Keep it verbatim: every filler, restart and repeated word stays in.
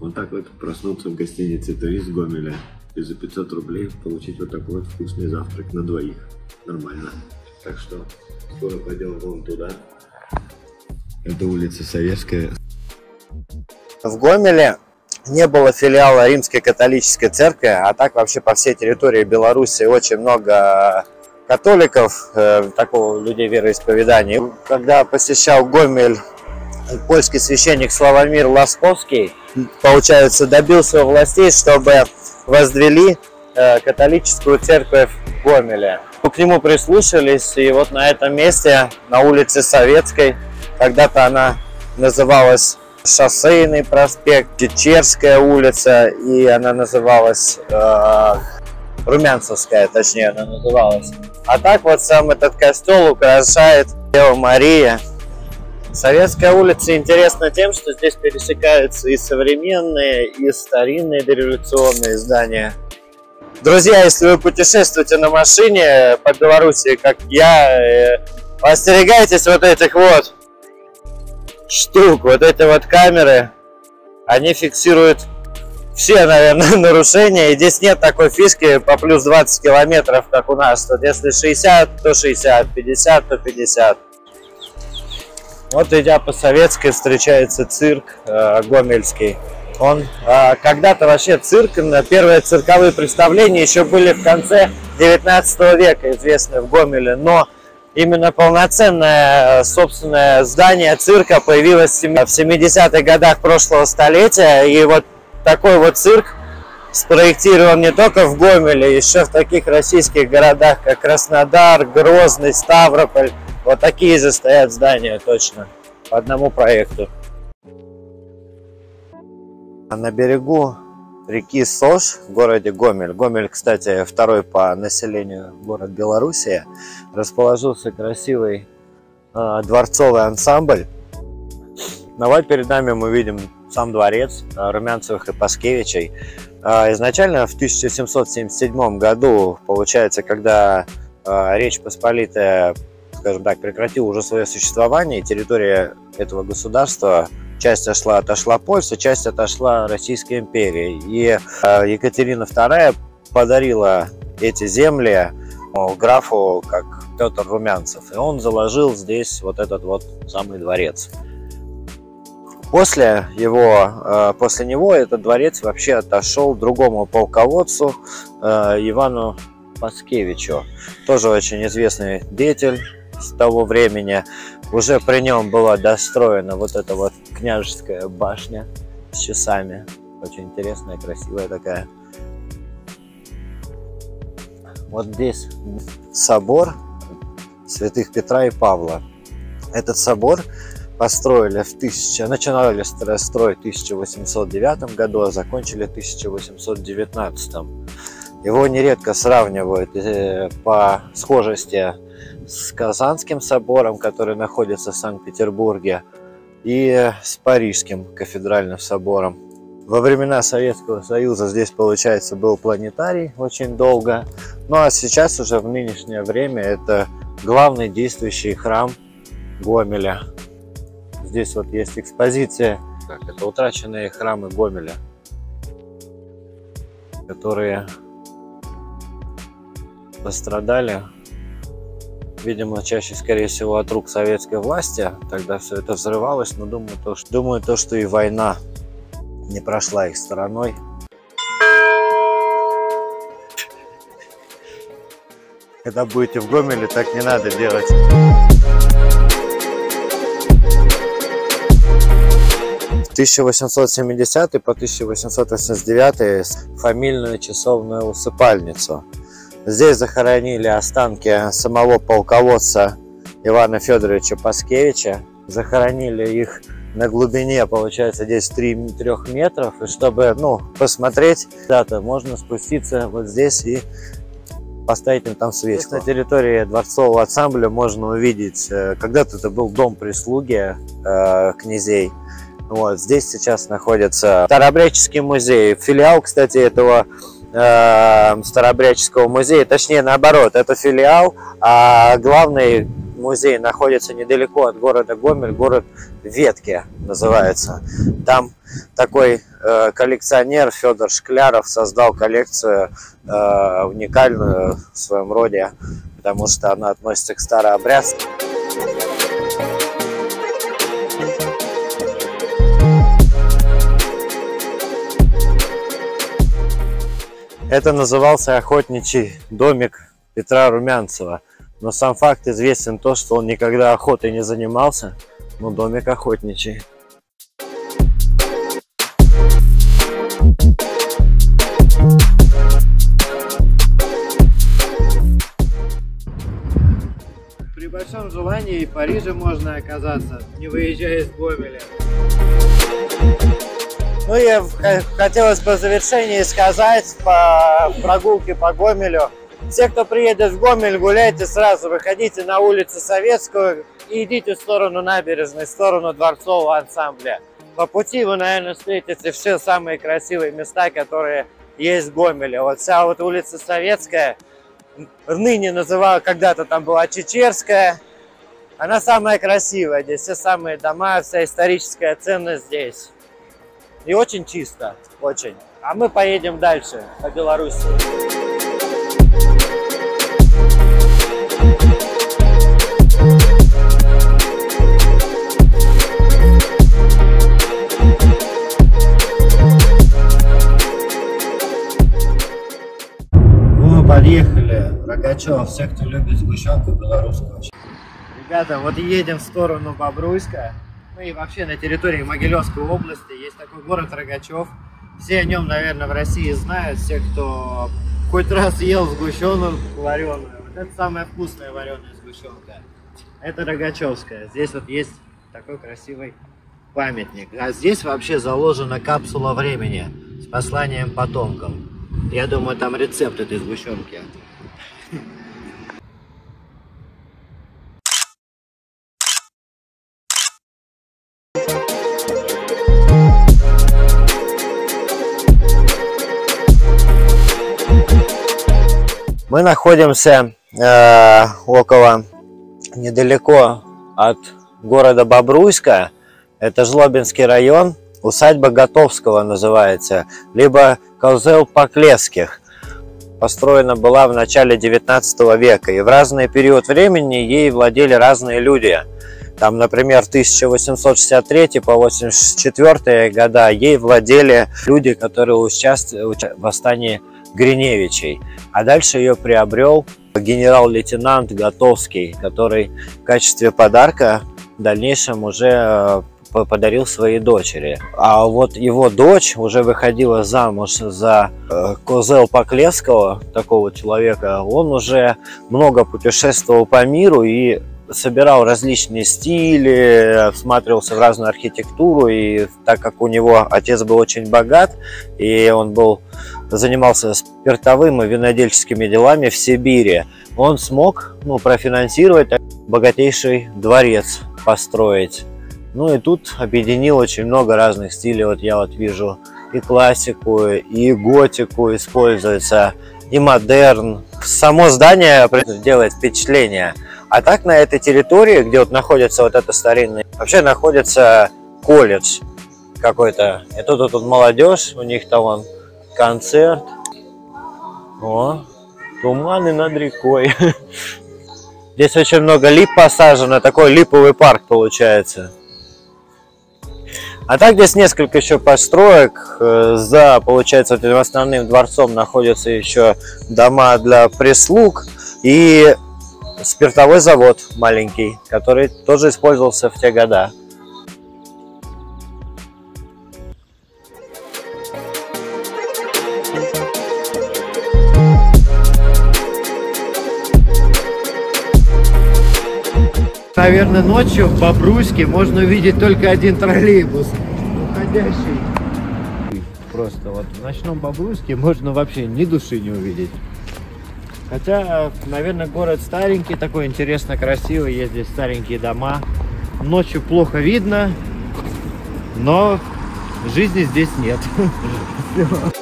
Вот так вот проснуться в гостинице «Турист» в Гомеле и за пятьсот рублей получить вот такой вот вкусный завтрак на двоих. Нормально. Так что скоро пойдем вон туда. Это улица Советская. В Гомеле не было филиала Римской католической церкви, а так вообще по всей территории Беларуси очень много католиков, э, такого людей вероисповедания. Когда посещал Гомель польский священник Славомир Ласковский, получается, добился у властей, чтобы возвели э, католическую церковь в Гомеле. К нему прислушались, и вот на этом месте, на улице Советской, когда-то она называлась Шоссейный проспект, Чечерская улица, и она называлась э, Румянцевская, точнее она называлась. А так вот сам этот костел украшает Дева Мария. Советская улица интересна тем, что здесь пересекаются и современные, и старинные дореволюционные здания. Друзья, если вы путешествуете на машине по Беларуси, как я, остерегайтесь вот этих вот штук, вот эти вот камеры. Они фиксируют все, наверное, нарушения. И здесь нет такой фишки по плюс двадцать километров, как у нас. Тут если шестьдесят, то шестьдесят, пятьдесят, то пятьдесят. Вот, идя по Советской, встречается цирк э, гомельский. Он э, когда-то вообще цирк, первые цирковые представления еще были в конце девятнадцатого века, известны в Гомеле, но именно полноценное собственное здание цирка появилось в семидесятых годах прошлого столетия, и вот такой вот цирк спроектирован не только в Гомеле, еще в таких российских городах, как Краснодар, Грозный, Ставрополь. Вот такие же стоят здания точно, по одному проекту. На берегу реки Сош в городе Гомель, Гомель, кстати, второй по населению город Белоруссия, расположился красивый э, дворцовый ансамбль. Ну вот перед нами мы видим сам дворец э, Румянцевых и Паскевичей. Э, изначально в тысяча семьсот семьдесят седьмом году, получается, когда э, Речь Посполитая, скажем так, прекратила уже свое существование, территория этого государства, часть отошла, отошла Польша, часть отошла Российской империи. И э, Екатерина вторая подарила эти земли э, графу, как Петр Румянцев. И он заложил здесь вот этот вот самый дворец. После, его, э, после него этот дворец вообще отошел другому полководцу, э, Ивану Паскевичу. Тоже очень известный деятель с того времени. Уже при нем была достроена вот эта вот княжеская башня с часами. Очень интересная, красивая такая. Вот здесь собор святых Петра и Павла. Этот собор построили в тысяча, начинали строить в тысяча восемьсот девятом году, а закончили в тысяча восемьсот девятнадцатом. Его нередко сравнивают по схожести с Казанским собором, который находится в Санкт-Петербурге, и с Парижским кафедральным собором. Во времена Советского Союза здесь, получается, был планетарий очень долго, ну а сейчас уже в нынешнее время это главный действующий храм Гомеля. Здесь вот есть экспозиция, как это утраченные храмы Гомеля, которые пострадали, видимо, чаще, скорее всего, от рук советской власти. Тогда все это взрывалось, но думаю, то, что, думаю, то, что и война не прошла их стороной. Когда будете в Гомеле, так не надо делать. В тысяча восемьсот семидесятый по тысяча восемьсот восемьдесят девятый фамильную часовную усыпальницу. Здесь захоронили останки самого полководца Ивана Федоровича Паскевича. Захоронили их на глубине, получается, здесь трёх метров. И чтобы, ну, посмотреть, да-то можно спуститься вот здесь и поставить им там свечку. Здесь на территории дворцового ансамбля можно увидеть, когда-то это был дом прислуги э, князей. Вот здесь сейчас находится Старообрядческий музей. Филиал, кстати, этого Старообрядческого музея, точнее наоборот, это филиал, а главный музей находится недалеко от города Гомель, город Ветки называется. Там такой э, коллекционер Федор Шкляров создал коллекцию э, уникальную в своем роде, потому что она относится к старообрядцам. Это назывался охотничий домик Петра Румянцева. Но сам факт известен то, что он никогда охотой не занимался, но домик охотничий. При большом желании в Париже можно оказаться, не выезжая из Гомеля. Ну и хотелось бы в завершении сказать по прогулке по Гомелю. Все, кто приедет в Гомель, гуляйте сразу, выходите на улицу Советскую и идите в сторону набережной, в сторону Дворцового ансамбля. По пути вы, наверное, встретите все самые красивые места, которые есть в Гомеле. Вот вся вот улица Советская, ныне называла, когда-то там была Чечерская, она самая красивая, здесь все самые дома, вся историческая ценность здесь. И очень чисто, очень. А мы поедем дальше, по Беларуси. Мы подъехали в Рогачев, все, кто любит сгущенку белорусскую. Ребята, вот едем в сторону Бобруйска. Ну и вообще на территории Могилевской области есть такой город Рогачев. Все о нем, наверное, в России знают. Все, кто хоть раз ел сгущенку вареную. Вот это самая вкусная вареная сгущенка. Это Рогачевская. Здесь вот есть такой красивый памятник. А здесь вообще заложена капсула времени с посланием потомкам. Я думаю, там рецепт этой сгущенки. Мы находимся э, около, недалеко от города Бобруйска. Это Жлобинский район, усадьба Готовского называется, либо Козел Поклевских. Построена была в начале девятнадцатого века, и в разный период времени ей владели разные люди. Там, например, в тысяча восемьсот шестьдесят третий по восемьдесят четвёртый года ей владели люди, которые участвовали в восстании Гриневичей. А дальше ее приобрел генерал-лейтенант Готовский, который в качестве подарка в дальнейшем уже подарил своей дочери. А вот его дочь уже выходила замуж за Козел Поклевского, такого человека. Он уже много путешествовал по миру и собирал различные стили, всматривался в разную архитектуру, и так как у него отец был очень богат, и он был, занимался спиртовым и винодельческими делами в Сибири, он смог ну, профинансировать богатейший дворец построить. Ну и тут объединил очень много разных стилей. Вот я вот вижу и классику, и готику используется, и модерн. Само здание делает впечатление. А так на этой территории, где вот находится вот это старинное, вообще находится колледж какой-то. И тут, тут молодежь, у них там вон концерт. О, туманы над рекой. Здесь очень много лип посажено, такой липовый парк получается. А так здесь несколько еще построек. За, получается, вот этим основным дворцом находятся еще дома для прислуг и спиртовой завод маленький, который тоже использовался в те года. Наверное, ночью в Бобруйске можно увидеть только один троллейбус уходящий. Просто вот в ночном Бобруйске можно вообще ни души не увидеть. Хотя, наверное, город старенький, такой интересно красивый, есть здесь старенькие дома. Ночью плохо видно, но жизни здесь нет.